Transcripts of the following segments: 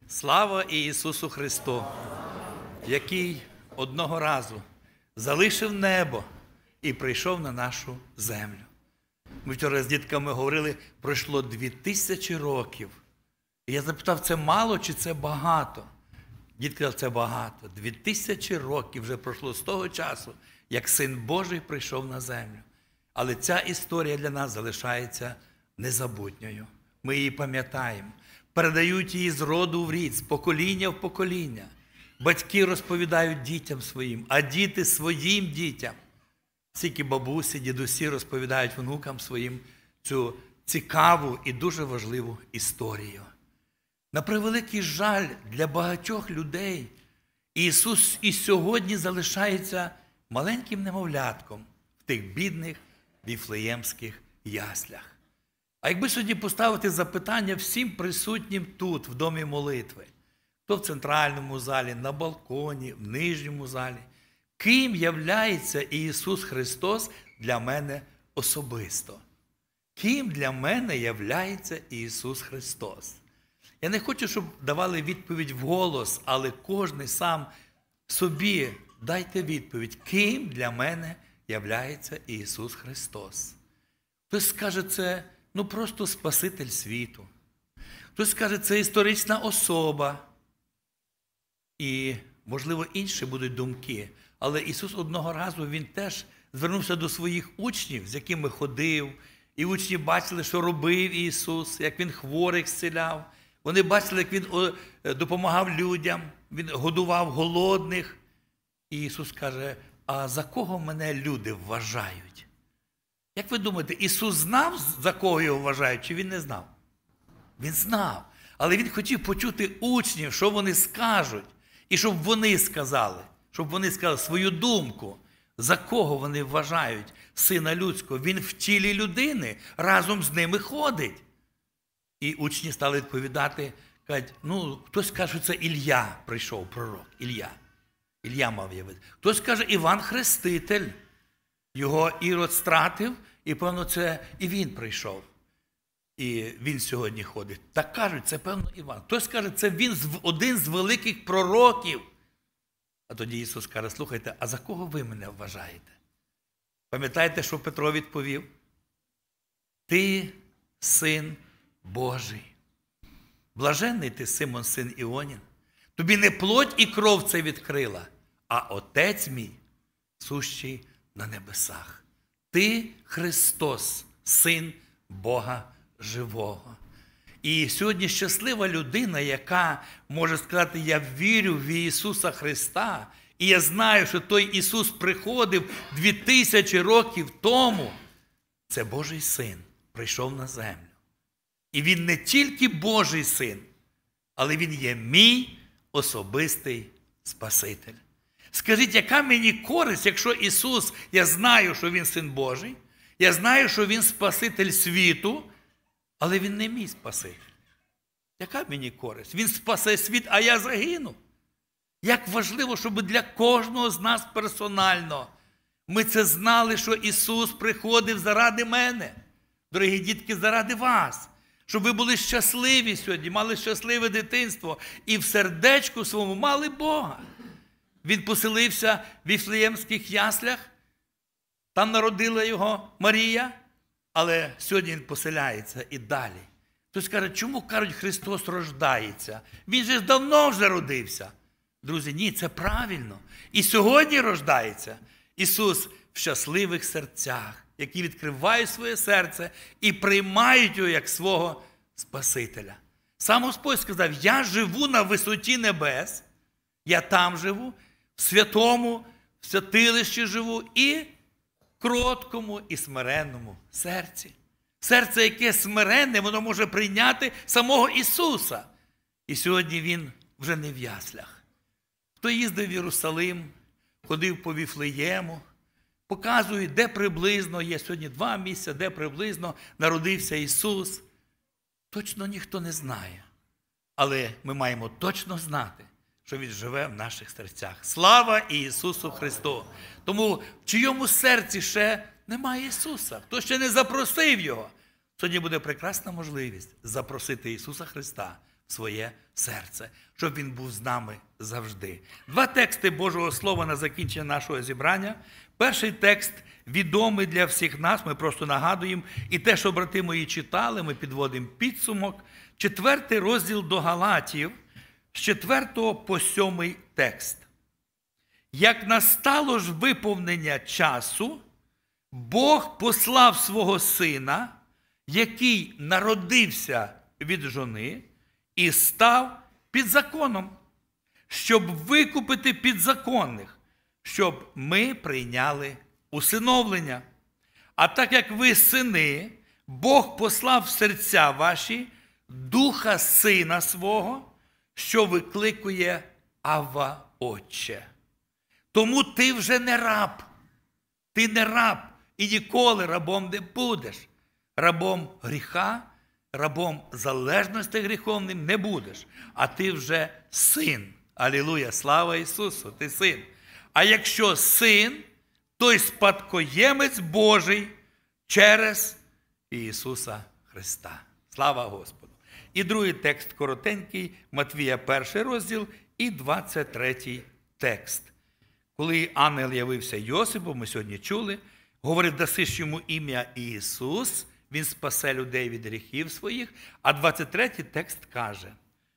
Слава Ісусу Христу, який одного разу залишив небо і прийшов на нашу землю. Ми вчора з дітками говорили, пройшло 2000 років. І я запитав, це мало чи це багато? Дітки сказали, це багато. 2000 років вже пройшло з того часу, як Син Божий прийшов на землю. Але ця історія для нас залишається незабутньою. Ми її пам'ятаємо. Передають її з роду в рід, з покоління в покоління. Батьки розповідають дітям своїм, а діти своїм дітям. Скільки бабусі, дідусі розповідають внукам своїм цю цікаву і дуже важливу історію. На превеликий жаль, для багатьох людей Ісус і сьогодні залишається маленьким немовлятком в тих бідних віфлеємських яслях. А якби сьогодні поставити запитання всім присутнім тут, в домі молитви, хто в центральному залі, на балконі, в нижньому залі, ким являється Ісус Христос для мене особисто? Ким для мене являється Ісус Христос? Я не хочу, щоб давали відповідь вголос, але кожен сам собі дайте відповідь, ким для мене являється Ісус Христос. Хтось скаже, це просто Спаситель світу. Хтось скаже, це історична особа. І, можливо, інші будуть думки. Але Ісус одного разу, Він теж звернувся до своїх учнів, з якими ходив. І учні бачили, що робив Ісус, як Він хворих зціляв. Вони бачили, як Він допомагав людям, Він годував голодних. І Ісус каже, а за кого мене люди вважають? Як ви думаєте, Ісус знав, за кого його вважають, чи Він не знав? Він знав. Але Він хотів почути учнів, що вони скажуть. І щоб вони сказали свою думку, за кого вони вважають Сина Людського. Він в тілі людини разом з ними ходить. І учні стали відповідати, кажуть, хтось каже, що це Ілля прийшов, пророк, Ілля. Ілля мав явити. Хтось каже, Іван Хреститель. Його Ірод стратив, і, певно, це і він прийшов. І він сьогодні ходить. Так кажуть, це, певно, Іван. Хтось каже, це він один з великих пророків. А тоді Ісус каже, слухайте, а за кого ви мене вважаєте? Пам'ятаєте, що Петро відповів? Ти Син Божий. Блаженний ти, Симон, син Іонін. Тобі не плоть і кров це відкрила, а Отець мій, сущий на небесах. Ти Христос, Син Бога живого. І сьогодні щаслива людина, яка може сказати, я вірю в Ісуса Христа, і я знаю, що той Ісус приходив 2000 років тому. Це Божий Син прийшов на землю. І Він не тільки Божий Син, але Він є мій особистий Спаситель. Скажіть, яка мені користь, якщо Ісус, я знаю, що Він Син Божий, я знаю, що Він Спаситель світу, але Він не мій Спаситель. Яка мені користь? Він спасе світ, а я загину. Як важливо, щоб для кожного з нас персонально ми це знали, що Ісус приходив заради мене. Дорогі дітки, заради вас. Щоб ви були щасливі сьогодні, мали щасливе дитинство і в сердечку своєму мали Бога. Він поселився в віфлеємських яслях, там народила його Марія, але сьогодні він поселяється і далі. Хтось каже, чому, кажуть, Христос рождається? Він же давно вже родився. Друзі, ні, це правильно. І сьогодні рождається Ісус в щасливих серцях, які відкривають своє серце і приймають його як свого Спасителя. Сам Господь сказав, я живу на висоті небес, я там живу, в святому, в святилищі живу і в кроткому і смиренному серці. Серце, яке смиренне, воно може прийняти самого Ісуса. І сьогодні Він вже не в яслях. Хто їздив в Єрусалим, ходив по Віфлеєму, показує, де приблизно, є сьогодні 2 місця, де приблизно народився Ісус. Точно ніхто не знає. Але ми маємо точно знати, що Він живе в наших серцях. Слава Ісусу Христу! Тому в чийому серці ще немає Ісуса, хто ще не запросив Його, сьогодні буде прекрасна можливість запросити Ісуса Христа своє серце, щоб він був з нами завжди. Два тексти Божого Слова на закінчення нашого зібрання. Перший текст відомий для всіх нас, ми просто нагадуємо, і те, що брати мої читали, ми підводимо підсумок. 4 розділ до Галатів, з 4 по 7 текст. Як настало ж виповнення часу, Бог послав свого Сина, який народився від жони і став під законом, щоб викупити підзаконних, щоб ми прийняли усиновлення. А так як ви сини, Бог послав в серця ваші Духа Сина Свого, що викликує Авва, Отче. Тому ти вже не раб. Ти не раб і ніколи рабом не будеш. Рабом гріха, рабом залежності гріховним не будеш. А ти вже син. Алілуя, слава Ісусу, ти син. А якщо син, то й спадкоємець Божий через Ісуса Христа. Слава Господу. І другий текст коротенький, Матвія 1 розділ і 23 текст. Коли ангел явився Йосипу, ми сьогодні чули, говорив, даси ж йому ім'я Ісус, він спасе людей від гріхів своїх, а 23 текст каже,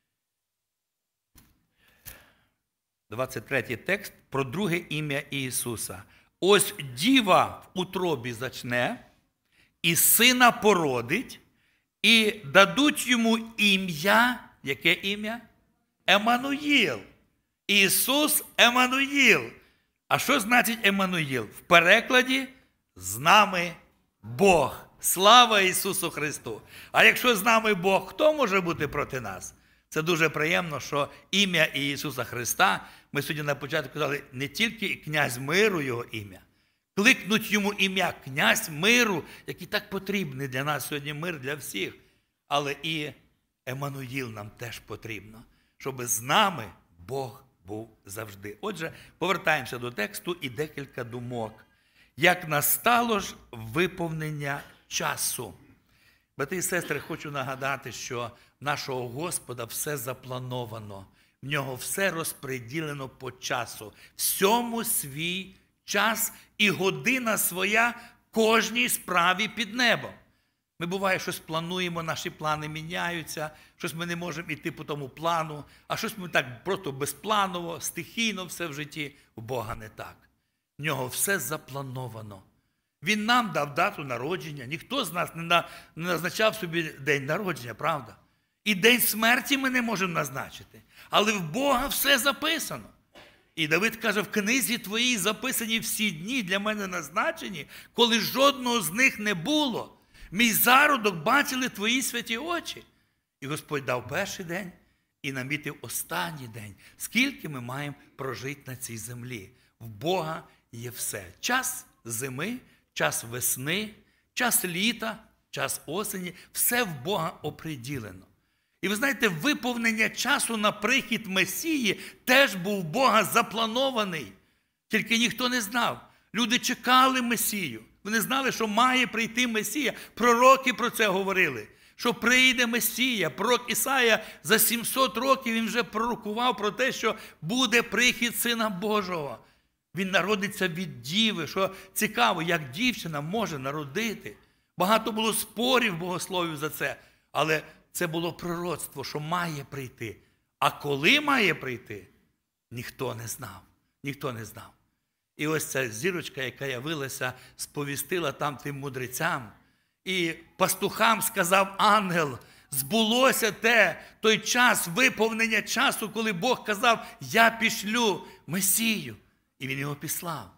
23 текст про друге ім'я Ісуса. Ось діва в утробі зачне, і сина породить, і дадуть йому ім'я, яке ім'я? Еммануїл. Ісус Еммануїл. А що значить Еммануїл? В перекладі «з нами Бог». Слава Ісусу Христу! А якщо з нами Бог, хто може бути проти нас? Це дуже приємно, що ім'я Ісуса Христа, ми сьогодні на початку казали, не тільки князь миру його ім'я. Кликнуть йому ім'я князь миру, який так потрібний для нас сьогодні мир для всіх. Але і Еммануїл нам теж потрібно, щоб з нами Бог був завжди. Отже, повертаємося до тексту і декілька думок. Як настало ж виповнення часу. Брати і сестри, хочу нагадати, що в нашого Господа все заплановано. В нього все розподілено по часу. Всьому свій час і година своя кожній справі під небом. Ми, буває, щось плануємо, наші плани міняються, щось ми не можемо йти по тому плану, а щось ми так просто безпланово, стихійно все в житті. У Бога не так. В нього все заплановано. Він нам дав дату народження. Ніхто з нас не назначав собі день народження, правда? І день смерті ми не можемо назначити. Але в Бога все записано. І Давид каже, в книзі твоїй записані всі дні для мене назначені, коли жодного з них не було. Мій зародок бачили твої святі очі. І Господь дав перший день і намітив останній день. Скільки ми маємо прожити на цій землі? В Бога є все. Час зими, час весни, час літа, час осені. Все в Бога оприділено. І ви знаєте, виповнення часу на прихід Месії теж був в Бога запланований. Тільки ніхто не знав. Люди чекали Месію. Вони знали, що має прийти Месія. Пророки про це говорили, що прийде Месія. Пророк Ісая за 700 років він вже пророкував про те, що буде прихід Сина Божого. Він народиться від діви, що цікаво, як дівчина може народити. Багато було спорів богословів за це, але це було пророцтво, що має прийти. А коли має прийти, ніхто не знав. Ніхто не знав. І ось ця зірочка, яка явилася, сповістила там тим мудрецям. І пастухам сказав ангел, збулося той час, виповнення часу, коли Бог казав, я пішлю Месію. І він його післав.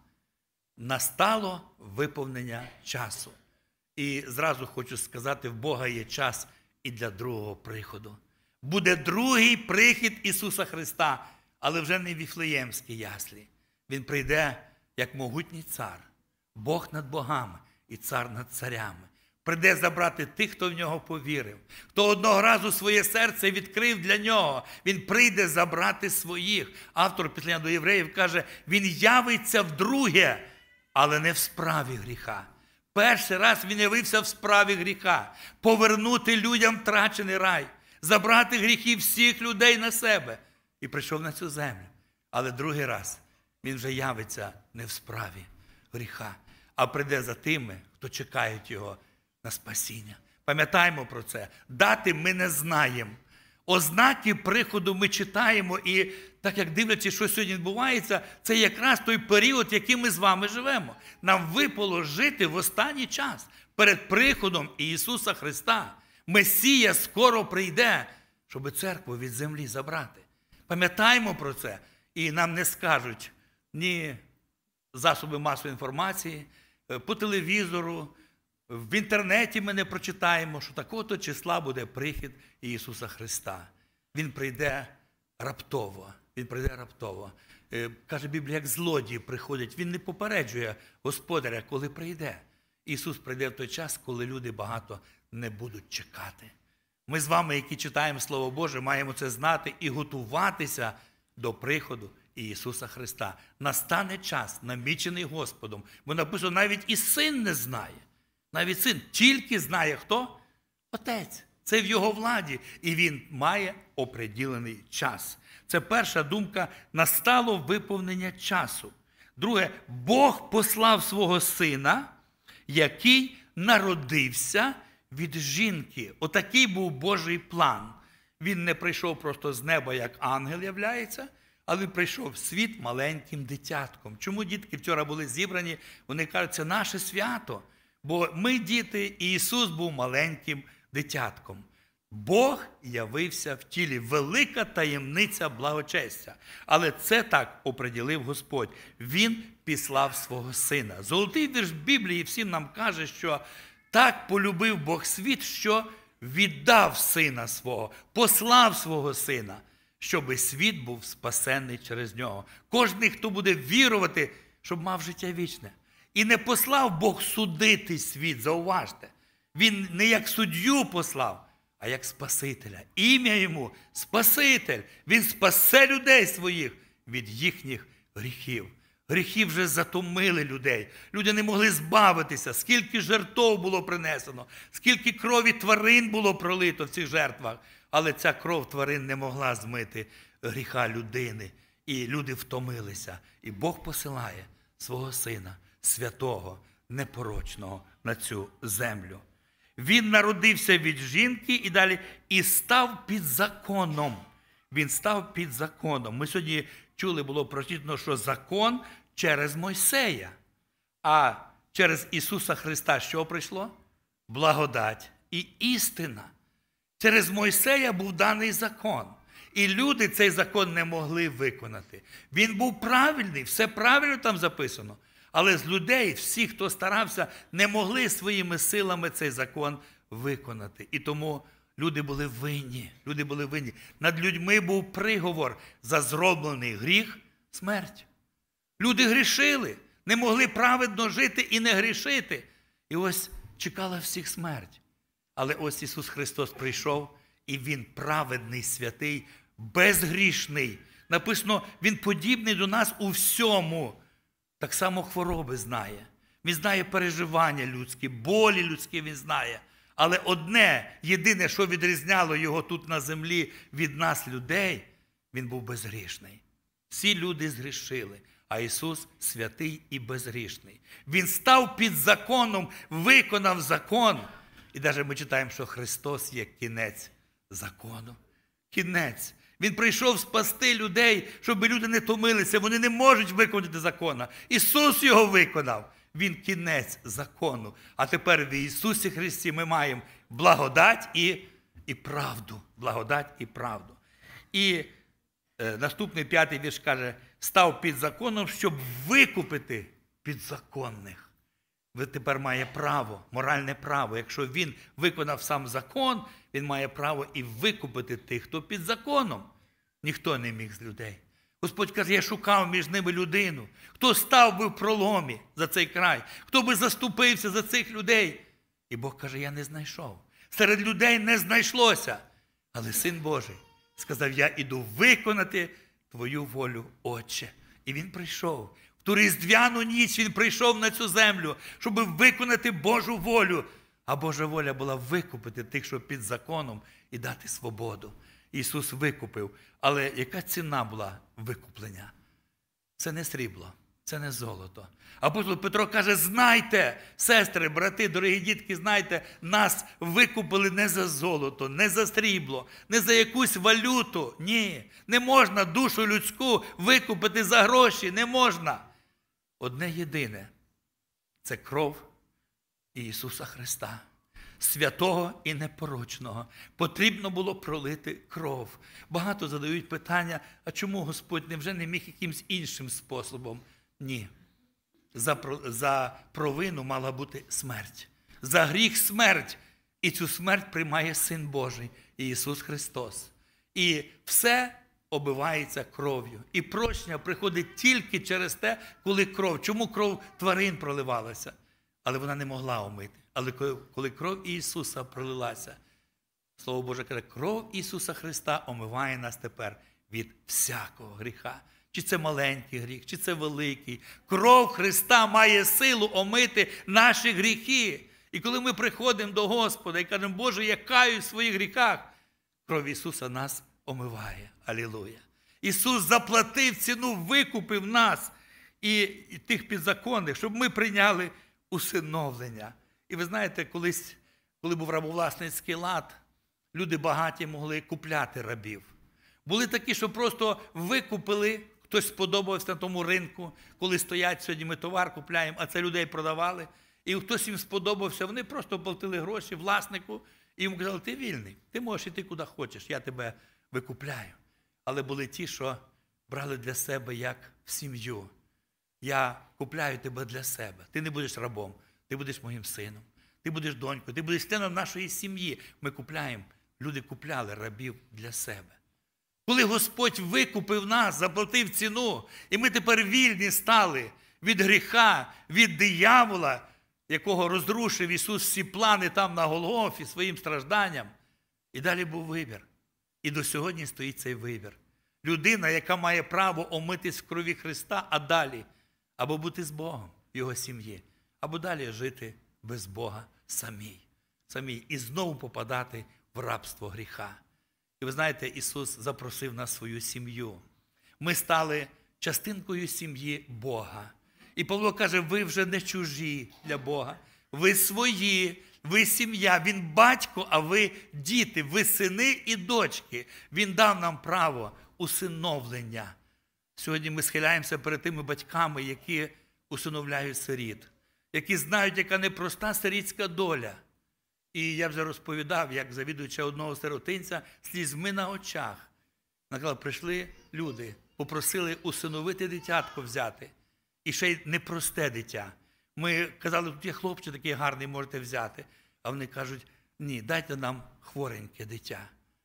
Настало виповнення часу. І зразу хочу сказати, в Бога є час і для другого приходу. Буде другий прихід Ісуса Христа, але вже не в Віфлеємській яслі. Він прийде як могутній цар, Бог над богами і цар над царями. Прийде забрати тих, хто в нього повірив, хто одного разу своє серце відкрив для нього. Він прийде забрати своїх. Автор Післання до Євреїв каже, він явиться вдруге, але не в справі гріха. Перший раз він явився в справі гріха. Повернути людям втрачений рай. забрати гріхи всіх людей на себе. І прийшов на цю землю. Але другий раз він вже явиться не в справі гріха, а прийде за тими, хто чекають його на спасіння. Пам'ятаємо про це. Дати ми не знаємо. Ознаки приходу ми читаємо, і так як дивлячись, що сьогодні відбувається, це якраз той період, який ми з вами живемо. Нам випало жити в останній час, перед приходом Ісуса Христа. Месія скоро прийде, щоб церкву від землі забрати. Пам'ятаємо про це, і нам не скажуть ні засоби масової інформації, по телевізору, в інтернеті ми не прочитаємо, що такого-то числа буде прихід Ісуса Христа. Він прийде раптово. Він прийде раптово. Каже Біблія, як злодії приходять. Він не попереджує Господаря, коли прийде. Ісус прийде в той час, коли люди багато не будуть чекати. Ми з вами, які читаємо Слово Боже, маємо це знати і готуватися до приходу Ісуса Христа. Настане час, намічений Господом. Бо написано, навіть і син не знає. Навіть син тільки знає хто? Отець. Це в його владі. І він має оприділений час. Це перша думка. Настало виповнення часу. Друге, Бог послав свого сина, який народився від жінки. Отакий був Божий план. Він не прийшов просто з неба, як ангел являється, але прийшов в світ маленьким дитятком. Чому дітки вчора були зібрані? Вони кажуть, це наше свято. Бо ми діти, і Ісус був маленьким дитятком. Бог явився в тілі. Велика таємниця благочестя. Але це так оприділив Господь. Він післав свого сина. Золотий вірш Біблії всім нам каже, що так полюбив Бог світ, що віддав сина свого, послав свого сина, щоб світ був спасений через нього. Кожний, хто буде вірувати, щоб мав життя вічне. І не послав Бог судити світ, зауважте. Він не як суддю послав, а як Спасителя. Ім'я йому – Спаситель. Він спасе людей своїх від їхніх гріхів. Гріхи вже затомили людей. Люди не могли збавитися. Скільки жертв було принесено, скільки крові тварин було пролито в цих жертвах. Але ця кров тварин не могла змити гріха людини. І люди втомилися. І Бог посилає свого Сина, святого, непорочного, на цю землю. Він народився від жінки і далі, і став під законом. Він став під законом. Ми сьогодні чули, було прочитано, що закон через Мойсея. А через Ісуса Христа що прийшло? Благодать і істина. Через Мойсея був даний закон. І люди цей закон не могли виконати. Він був правильний, все правильно там записано. Але з людей, всі, хто старався, не могли своїми силами цей закон виконати. І тому люди були винні. Люди були винні. Над людьми був приговор за зроблений гріх – смерть. Люди грішили, не могли праведно жити і не грішити. І ось чекала всіх смерть. Але ось Ісус Христос прийшов, і Він праведний, святий, безгрішний. Написано, Він подібний до нас у всьому. Так само хвороби знає. Він знає переживання людські, болі людські він знає. Але одне, єдине, що відрізняло його тут на землі від нас, людей, він був безгрішний. Всі люди згрішили, а Ісус святий і безгрішний. Він став під законом, виконав закон. І навіть ми читаємо, що Христос є кінець закону. Кінець. Він прийшов спасти людей, щоб люди не томилися. Вони не можуть виконати закона. Ісус його виконав. Він кінець закону. А тепер в Ісусі Христі ми маємо благодать і правду. Благодать і правду. І наступний 5-й вірш каже, став під законом, щоб викупити підзаконних. Він тепер має право, моральне право. Якщо він виконав сам закон, він має право і викупити тих, хто під законом. Ніхто не міг з людей. Господь каже, я шукав між ними людину. Хто став би в проломі за цей край? Хто би заступився за цих людей? І Бог каже, я не знайшов. Серед людей не знайшлося. Але Син Божий сказав, я іду виконати твою волю, Отче. І він прийшов. В ту різдвяну ніч він прийшов на цю землю, щоб виконати Божу волю. А Божа воля була викупити тих, що під законом, і дати свободу. Ісус викупив. Але яка ціна була викуплення? Це не срібло, це не золото. Апостол Петро каже, знайте, сестри, брати, дорогі дітки, знайте, нас викупили не за золото, не за срібло, не за якусь валюту. Ні, не можна душу людську викупити за гроші, не можна. Одне єдине – це кров Ісуса Христа. Святого і непорочного. Потрібно було пролити кров. Багато задають питання, а чому Господь невже не міг якимось іншим способом? Ні. За провину мала бути смерть. За гріх смерть. І цю смерть приймає Син Божий, Ісус Христос. І все оббивається кров'ю. І прощення приходить тільки через те, коли кров. Чому кров тварин проливалася? Але вона не могла омити. Але коли кров Ісуса пролилася, Слово Боже каже, кров Ісуса Христа омиває нас тепер від всякого гріха. Чи це маленький гріх, чи це великий. Кров Христа має силу омити наші гріхи. І коли ми приходимо до Господа і кажемо, Боже, я каюсь в своїх гріхах, кров Ісуса нас омиває. Алілуя. Ісус заплатив ціну, викупив нас і тих підзаконних, щоб ми прийняли усиновлення. І ви знаєте, колись, коли був рабовласницький лад, люди багаті могли купляти рабів. Були такі, що просто викупили, хтось сподобався на тому ринку, коли стоять, сьогодні ми товар купляємо, а це людей продавали. І хтось їм сподобався, вони просто платили гроші власнику, і йому казали, ти вільний, ти можеш йти куди хочеш, я тебе викупляю. Але були ті, що брали для себе як в сім'ю. Я купляю тебе для себе, ти не будеш рабом. Ти будеш моїм сином, ти будеш донькою, ти будеш членом нашої сім'ї. Ми купляємо, люди купляли рабів для себе. Коли Господь викупив нас, заплатив ціну, і ми тепер вільні стали від гріха, від диявола, якого розрушив Ісус всі плани там на Голгофі своїм стражданням. І далі був вибір. І до сьогодні стоїть цей вибір. Людина, яка має право омитись в крові Христа, а далі або бути з Богом в Його сім'ї, або далі жити без Бога самій. І знову попадати в рабство гріха. І ви знаєте, Ісус запросив нас в свою сім'ю. Ми стали частинкою сім'ї Бога. І Павло каже, ви вже не чужі для Бога. Ви свої, ви сім'я. Він батько, а ви діти, ви сини і дочки. Він дав нам право усиновлення. Сьогодні ми схиляємося перед тими батьками, які усиновляють сиріт, які знають, яка непроста сирітська доля. І я вже розповідав, як завідуюча одного сиротинця, слізьми на очах. Наказав, прийшли люди, попросили усиновити дитятко взяти. І ще й непросте дитя. Ми казали, тут є хлопчик такий гарний, можете взяти. А вони кажуть, ні, дайте нам хвореньке дитя.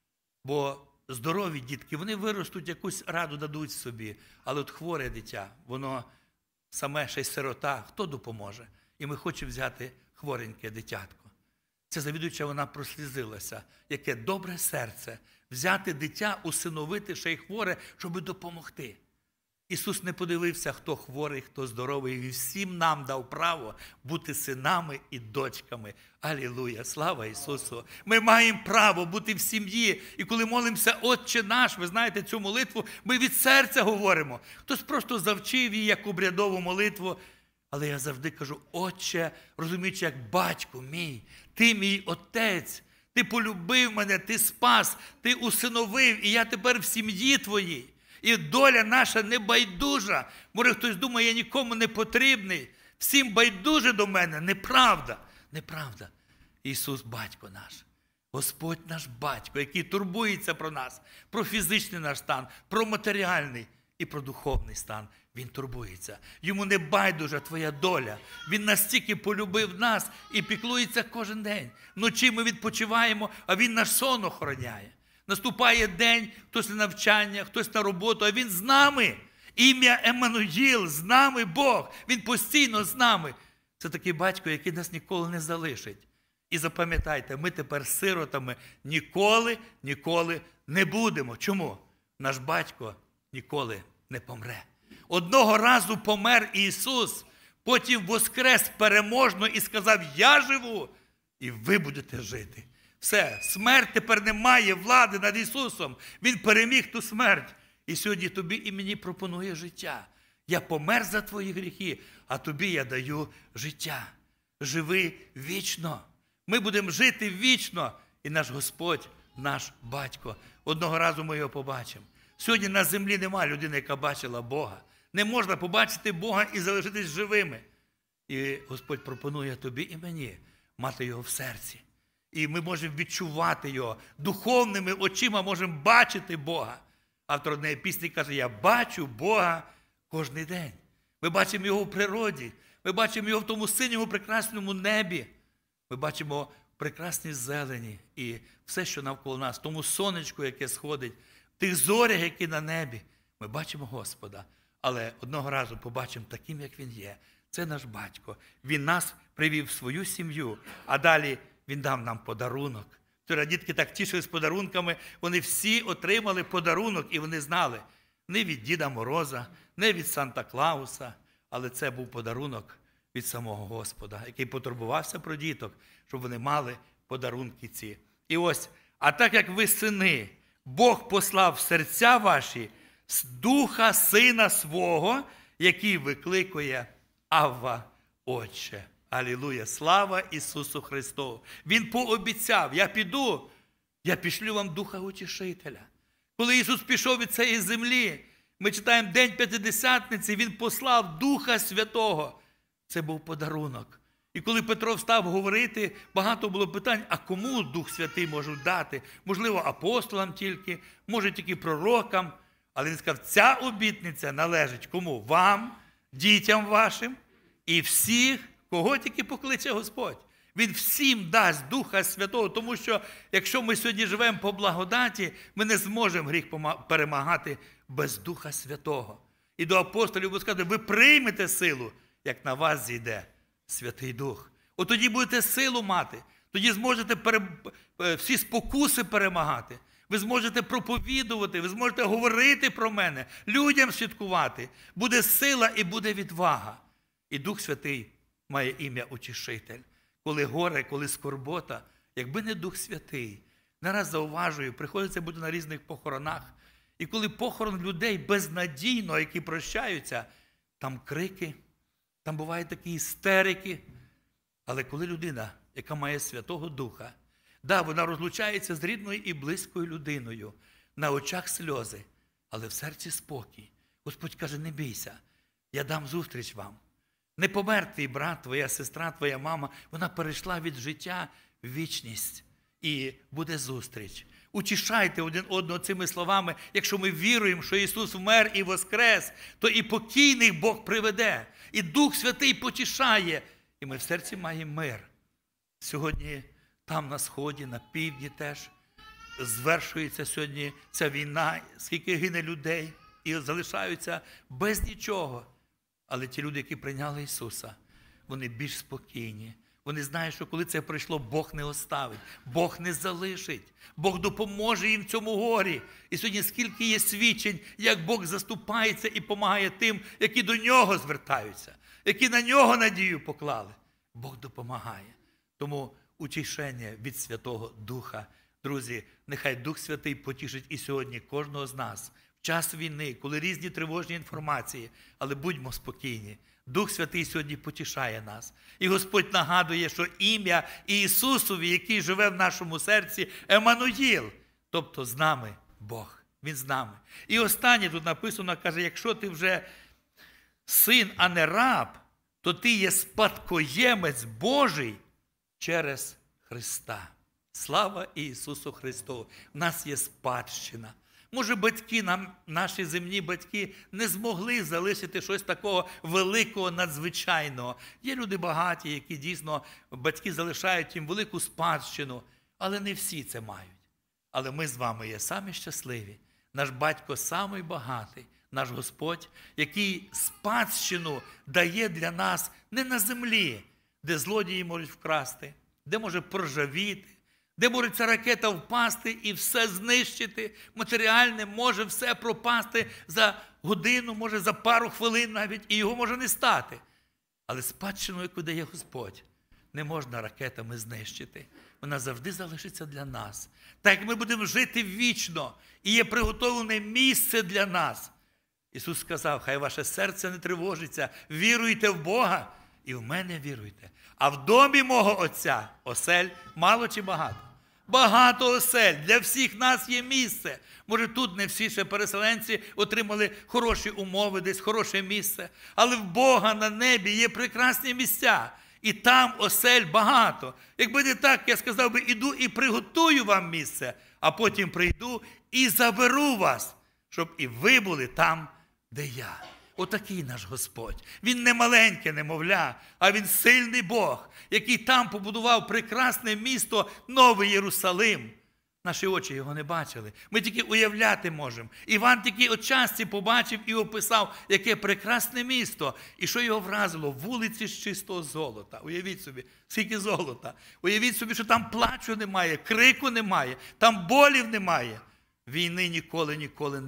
Бо здорові дітки, вони виростуть, якусь раду дадуть собі. Але от хворе дитя, воно саме ще й сирота, хто допоможе? І ми хочемо взяти хвореньке дитятко. Ця завідуюча, вона прослізилася. Яке добре серце взяти дитя, усиновити ще й хворе, щоб допомогти. Ісус не подивився, хто хворий, хто здоровий. Він всім нам дав право бути синами і дочками. Алілуя! Слава Ісусу! Ми маємо право бути в сім'ї. І коли молимося «Отче наш», ви знаєте цю молитву, ми від серця говоримо. Хтось просто завчив її як обрядову молитву. Але я завжди кажу, Отче, розуміючи, як батько мій, ти мій отець, ти полюбив мене, ти спас, ти усиновив, і я тепер в сім'ї твоїй. І доля наша не байдужа. Може, хтось думає, я нікому не потрібний. Всім байдуже до мене. Неправда. Неправда. Ісус – батько наш. Господь наш батько, який турбується про нас, про фізичний наш стан, про матеріальний і про духовний стан. Він турбується. Йому не байдужа твоя доля. Він настільки полюбив нас і піклується кожен день. Вночі ми відпочиваємо, а Він наш сон охороняє. Наступає день, хтось на навчання, хтось на роботу, а Він з нами. Ім'я Еммануїл, з нами Бог. Він постійно з нами. Це такий батько, який нас ніколи не залишить. І запам'ятайте, ми тепер сиротами ніколи не будемо. Чому? Наш батько ніколи не помре. Одного разу помер Ісус, потім воскрес переможно і сказав, я живу, і ви будете жити. Все, смерть тепер не має влади над Ісусом. Він переміг ту смерть. І сьогодні тобі і мені пропонує життя. Я помер за твої гріхи, а тобі я даю життя. Живи вічно. Ми будемо жити вічно. І наш Господь, наш Батько. Одного разу ми його побачимо. Сьогодні на землі немає людини, яка бачила Бога. Не можна побачити Бога і залишитись живими. І Господь пропонує тобі і мені мати його в серці. І ми можемо відчувати його. Духовними очима можемо бачити Бога. Автор однієї пісні каже, я бачу Бога кожен день. Ми бачимо його в природі. Ми бачимо його в тому синьому прекрасному небі. Ми бачимо в прекрасній зелені і все, що навколо нас. Тому сонечку, яке сходить, в тих зорях, які на небі. Ми бачимо Господа. Але одного разу побачимо таким, як Він є. Це наш батько. Він нас привів в свою сім'ю, а далі Він дав нам подарунок. Вчора дітки так тішились подарунками, вони всі отримали подарунок, і вони знали, не від Діда Мороза, не від Санта-Клауса, але це був подарунок від самого Господа, який потурбувався про діток, щоб вони мали подарунки ці. І ось, а так як ви сини, Бог послав в серця ваші Духа Сина Свого, який викликує Авва, Отче. Алілуя! Слава Ісусу Христу! Він пообіцяв, я пішлю вам Духа Утішителя. Коли Ісус пішов від цієї землі, ми читаємо День П'ятидесятниці, Він послав Духа Святого. Це був подарунок. І коли Петро встав говорити, багато було питань, а кому Дух Святий можуть дати? Можливо, апостолам тільки, може тільки пророкам. Але він сказав, ця обітниця належить кому? Вам, дітям вашим і всіх, кого тільки покличе Господь. Він всім дасть Духа Святого, тому що якщо ми сьогодні живемо по благодаті, ми не зможемо гріх перемагати без Духа Святого. І до апостолів буде сказати, ви приймете силу, як на вас зійде Святий Дух. От тоді будете силу мати, тоді зможете всі спокуси перемагати. Ви зможете проповідувати, ви зможете говорити про мене, людям свідкувати. Буде сила і буде відвага. І Дух Святий має ім'я Утішитель. Коли горе, коли скорбота, якби не Дух Святий. Не раз зауважую, приходиться бути на різних похоронах. І коли похорон людей безнадійно, які прощаються, там крики, там бувають такі істерики. Але коли людина, яка має Святого Духа, вона розлучається з рідною і близькою людиною, на очах сльози, але в серці спокій. Господь каже, не бійся, я дам зустріч вам. Не помер твій брат, твоя сестра, твоя мама, вона перейшла від життя в вічність. І буде зустріч. Утішайте один одного цими словами. Якщо ми віруємо, що Ісус вмер і воскрес, то і покійних Бог приведе. І Дух Святий потішає. І ми в серці маємо мир. Сьогодні там на Сході, на півдні теж звершується сьогодні ця війна, скільки гине людей і залишаються без нічого. Але ті люди, які прийняли Ісуса, вони більш спокійні. Вони знають, що коли це прийшло, Бог не оставить, Бог не залишить, Бог допоможе їм в цьому горі. І сьогодні скільки є свідчень, як Бог заступається і допомагає тим, які до Нього звертаються, які на Нього надію поклали. Бог допомагає. Тому утішення від Святого Духа. Друзі, нехай Дух Святий потішить і сьогодні кожного з нас. В час війни, коли різні тривожні інформації, але будьмо спокійні. Дух Святий сьогодні потішає нас. І Господь нагадує, що ім'я Ісусові, який живе в нашому серці, Еммануїл, тобто з нами Бог. Він з нами. І останнє тут написано, каже, якщо ти вже син, а не раб, то ти є спадкоємець Божий через Христа. Слава Ісусу Христу! У нас є спадщина. Може, батьки, наші земні батьки не змогли залишити щось такого великого, надзвичайного. Є люди багаті, які дійсно, батьки залишають їм велику спадщину, але не всі це мають. Але ми з вами є самі щасливі. Наш батько самий багатий, наш Господь, який спадщину дає для нас не на землі, де злодії можуть вкрасти, де може проржавіти, де може ця ракета впасти і все знищити, матеріальне може все пропасти за годину, може за пару хвилин навіть, і його може не стати. Але спадщину, яку дає Господь, не можна ракетами знищити. Вона завжди залишиться для нас. Так як ми будемо жити вічно, і є приготовлене місце для нас. Ісус сказав, хай ваше серце не тривожиться, віруйте в Бога і в мене віруйте. А в домі мого Отця осель мало чи багато? Багато осель. Для всіх нас є місце. Може, тут не всі ще переселенці отримали хороші умови, десь хороше місце. Але в Бога на небі є прекрасні місця. І там осель багато. Якби не так, я сказав би, іду і приготую вам місце, а потім прийду і заберу вас, щоб і ви були там, де я. Отакий наш Господь. Він не маленьке немовля, а Він сильний Бог, який там побудував прекрасне місто Новий Єрусалим. Наші очі його не бачили. Ми тільки уявляти можемо. Іван тільки отчасті побачив і описав, яке прекрасне місто. І що його вразило? Вулиці з чистого золота. Уявіть собі, скільки золота. Уявіть собі, що там плачу немає, крику немає, там болів немає. Війни ніколи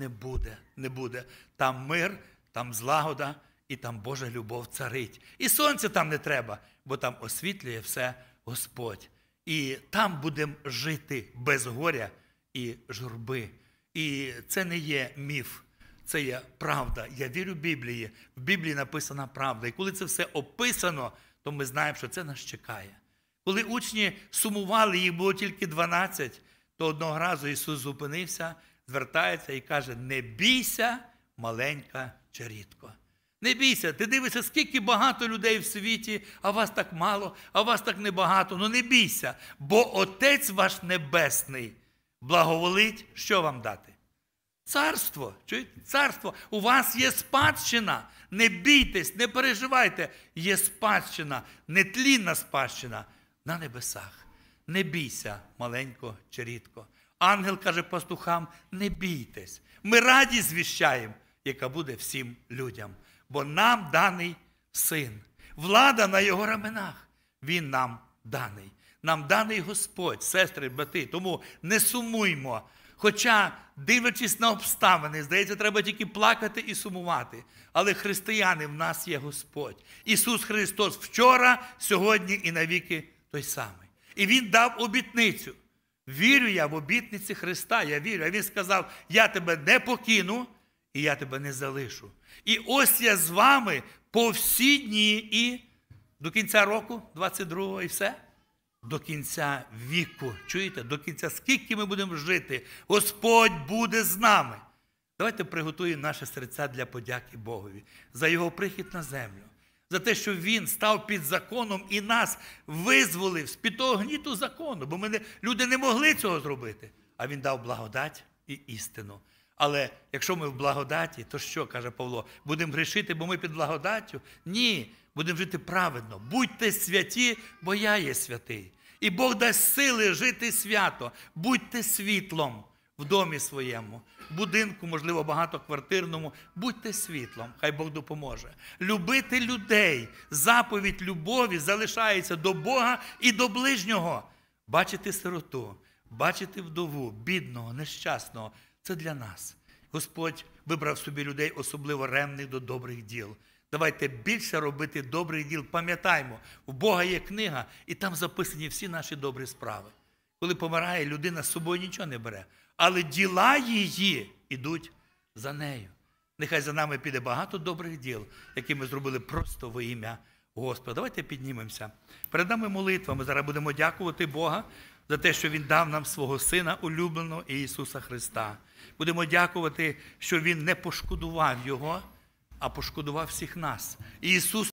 не буде. Там мир, там злагода і там Божа любов царить. І сонця там не треба, бо там освітлює все Господь. І там будемо жити без горя і журби. І це не є міф, це є правда. Я вірю в Біблії. В Біблії написана правда. І коли це все описано, то ми знаємо, що це нас чекає. Коли учні сумували, їх було тільки 12, то одного разу Ісус зупинився, звертається і каже, не бійся, маленька чарітко. Не бійся, ти дивишся, скільки багато людей в світі, а вас так мало, а вас так небагато. Ну не бійся, бо Отець ваш Небесний благоволить, що вам дати? Царство. Чуєте? Царство. У вас є спадщина. Не бійтесь, не переживайте. Є спадщина, нетлінна спадщина на небесах. Не бійся, маленько чарітко. Ангел каже пастухам, не бійтесь. Ми радість звіщаємо, яка буде всім людям. Бо нам даний Син. Влада на його раменах. Він нам даний. Нам даний Господь, сестри, брати. Тому не сумуймо. Хоча, дивлячись на обставини, здається, треба тільки плакати і сумувати. Але християни, в нас є Господь. Ісус Христос вчора, сьогодні і навіки той самий. І Він дав обітницю. Вірю я в обітниці Христа, я вірю. А Він сказав, я тебе не покину і я тебе не залишу. І ось я з вами по всі дні і до кінця року, 22-го, і все. До кінця віку. Чуєте? До кінця, скільки ми будемо жити, Господь буде з нами. Давайте приготуємо наші серця для подяки Богові за Його прихід на землю. За те, що Він став під законом і нас визволив з-під того гніту закону. Бо люди не могли цього зробити. А Він дав благодать і істину. Але якщо ми в благодаті, то що, каже Павло, будемо грішити, бо ми під благодаттю? Ні, будемо жити праведно. Будьте святі, бо я є святий. І Бог дасть сили жити свято. Будьте світлом в домі своєму, в будинку, можливо, багатоквартирному. Будьте світлом, хай Бог допоможе. Любити людей, заповідь любові залишається до Бога і до ближнього. Бачити сироту, бачити вдову, бідного, нещасного – це для нас. Господь вибрав собі людей, особливо ревних до добрих діл. Давайте більше робити добрих діл. Пам'ятаймо, в Бога є книга, і там записані всі наші добрі справи. Коли помирає, людина з собою нічого не бере. Але діла її йдуть за нею. Нехай за нами піде багато добрих діл, які ми зробили просто во ім'я Господа. Давайте піднімемося. Перед нами молитва. Ми зараз будемо дякувати Бога за те, що Він дав нам свого Сина улюбленого Ісуса Христа. Будемо дякувати, що Він не пошкодував Його, а пошкодував всіх нас. І Ісус